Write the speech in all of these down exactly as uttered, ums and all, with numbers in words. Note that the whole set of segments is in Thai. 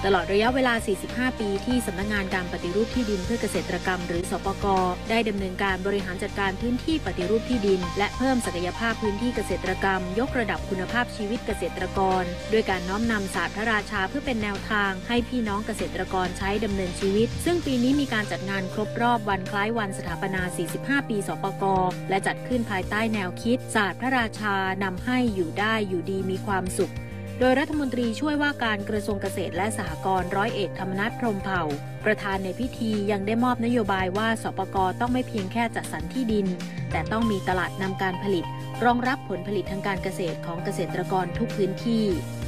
ตลอดระยะเวลา สี่สิบห้า ปีที่สำนักงานการปฏิรูปที่ดินเพื่อเกษตรกรรมหรือสปก.ได้ดำเนินการบริหารจัดการพื้นที่ปฏิรูปที่ดินและเพิ่มศักยภาพพื้นที่เกษตรกรรมยกระดับคุณภาพชีวิตเกษตรกรด้วยการน้อมนำศาสตร์พระราชาเพื่อเป็นแนวทางให้พี่น้องเกษตรกรใช้ดำเนินชีวิตซึ่งปีนี้มีการจัดงานครบรอบวันคล้ายวันสถาปนา สี่สิบห้า ปีสปก.และจัดขึ้นภายใต้แนวคิดศาสตร์พระราชานำให้อยู่ได้อยู่ดีมีความสุขโดยรัฐมนตรีช่วยว่าการกระทรวงเกษตรและสหกรณ์ร้อยเอกธรรมนัส พรหมเผ่าประธานในพิธียังได้มอบนโยบายว่าสปก.ต้องไม่เพียงแค่จัดสรรที่ดินแต่ต้องมีตลาดนำการผลิตรองรับผลผลิตทางการเกษตรของเกษตรกรทุกพื้นที่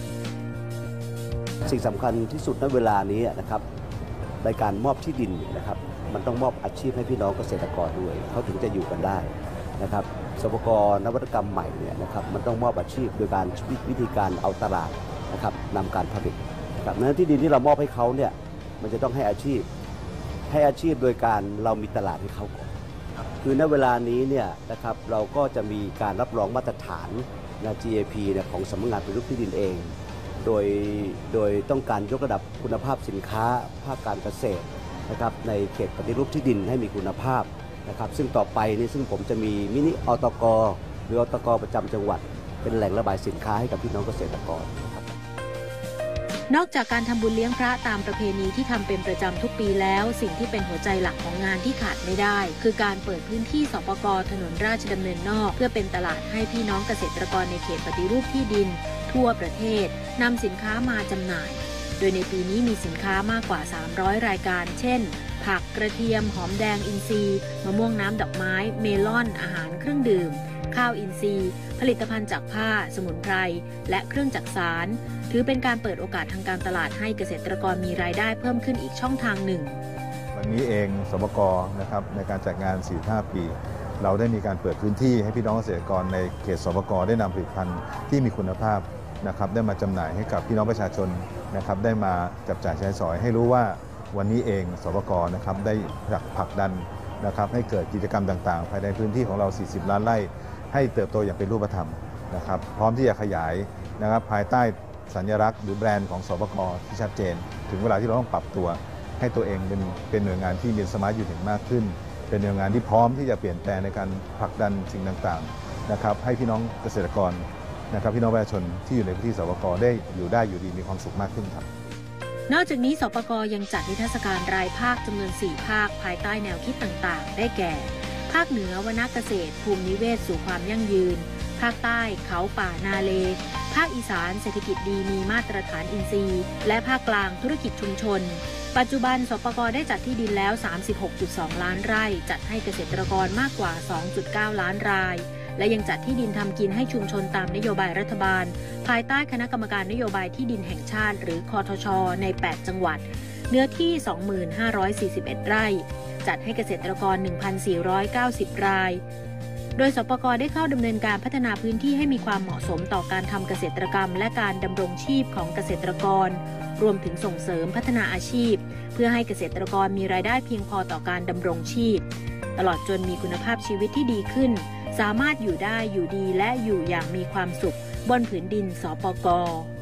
สิ่งสำคัญที่สุดณเวลานี้นะครับในการมอบที่ดินนะครับมันต้องมอบอาชีพให้พี่น้องเกษตรกรด้วยเขาถึงจะอยู่กันได้นะครับสปก.นวัตกรรมใหม่เนี่ยนะครับมันต้องมอบอาชีพโดยการวิธีการเอาตลาดนะครับนำการผลิตนะครับนั้นที่ดินที่เรามอบให้เขาเนี่ยมันจะต้องให้อาชีพให้อาชีพโดยการเรามีตลาดให้เขาก่อนคือณเวลานี้เนี่ยนะครับเราก็จะมีการรับรองมาตรฐานนะ จี เอ พี เนี่ยของสำนักงานปฏิรูปที่ดินเองโดยโดยต้องการยกระดับคุณภาพสินค้าภาคการเกษตรนะครับในเขตปฏิรูปที่ดินให้มีคุณภาพนะครับซึ่งต่อไปนี่ซึ่งผมจะมีมินิอตก.หรืออตก.ประจำจังหวัดเป็นแหล่งระบายสินค้าให้กับพี่น้องเกษตรกรนอกจากการทำบุญเลี้ยงพระตามประเพณีที่ทำเป็นประจำทุกปีแล้วสิ่งที่เป็นหัวใจหลักของงานที่ขาดไม่ได้คือการเปิดพื้นที่สปก.ถนนราชดำเนินนอกเพื่อเป็นตลาดให้พี่น้องเกษตรกรในเขตปฏิรูปที่ดินทั่วประเทศนำสินค้ามาจำหน่ายโดยในปีนี้มีสินค้ามากกว่าสามร้อยรายการเช่นผักกระเทียมหอมแดงอินทรีย์มะม่วงน้ำดอกไม้เมลอนอาหารเครื่องดื่มข้าวอินทรีย์ผลิตภัณฑ์จากผ้าสมุนไพรและเครื่องจักสานถือเป็นการเปิดโอกาสทางการตลาดให้เกษตรกรมีรายได้เพิ่มขึ้นอีกช่องทางหนึ่งวันนี้เองสปก.นะครับในการจัดงาน สี่สิบห้า ปีเราได้มีการเปิดพื้นที่ให้พี่น้องเกษตรกรในเขตสปก.ได้นำผลิตภัณฑ์ที่มีคุณภาพนะครับได้มาจำหน่ายให้กับพี่น้องประชาชนนะครับได้มาจับจ่ายใช้สอยให้รู้ว่าวันนี้เองสปก.นะครับได้ผลักดันนะครับให้เกิดกิจกรรมต่างๆภายในพื้นที่ของเราสี่สิบล้านไร่ให้เติบโตอย่างเป็นรูปธรรมนะครับพร้อมที่จะขยายนะครับภายใต้สัญลักษณ์หรือแบรนด์ของสปก.ที่ชัดเจนถึงเวลาที่เราต้องปรับตัวให้ตัวเองเป็นเป็นหน่วยงานที่มีสมาร์ทยูนิตมากขึ้นเป็นหน่วยงานที่พร้อมที่จะเปลี่ยนแปลงในการผลักดันสิ่งต่างๆนะครับให้พี่น้องเกษตรกรนะครับพี่น้องประชาชนที่อยู่ในพื้นที่สปก.ได้อยู่ได้อยู่ดีมีความสุขมากขึ้นครับนอกจากนี้สปก.ยังจัดนิทรรศการรายภาคจำนวนสี่ภาคภายใต้แนวคิดต่างๆได้แก่ภาคเหนือวรรณเกษตรภูมินิเวศสู่ความยั่งยืนภาคใต้เขาป่านาเลภาคอีสานเศรษฐกิจดีมีมาตรฐานอินทรีย์และภาคกลางธุรกิจชุมชนปัจจุบันสปก.ได้จัดที่ดินแล้ว สามสิบหกจุดสอง ล้านไร่จัดให้เกษตรกรมากกว่า สองจุดเก้า ล้านรายและยังจัดที่ดินทำกินให้ชุมชนตามนโยบายรัฐบาลภายใต้คณะกรรมการนโยบายที่ดินแห่งชาติหรือคทช.ในแปดจังหวัดเนื้อที่ สองพันห้าร้อยสี่สิบเอ็ด ไร่จัดให้เกษตรกร หนึ่งพันสี่ร้อยเก้าสิบ รายโดยสปก.ได้เข้าดำเนินการพัฒนาพื้นที่ให้มีความเหมาะสมต่อการทำเกษตรกรรมและการดำรงชีพของเกษตรกรรวมถึงส่งเสริมพัฒนาอาชีพเพื่อให้เกษตรกรมีรายได้เพียงพอต่อการดำรงชีพตลอดจนมีคุณภาพชีวิตที่ดีขึ้นสามารถอยู่ได้อยู่ดีและอยู่อย่างมีความสุขบนผืนดินสปก.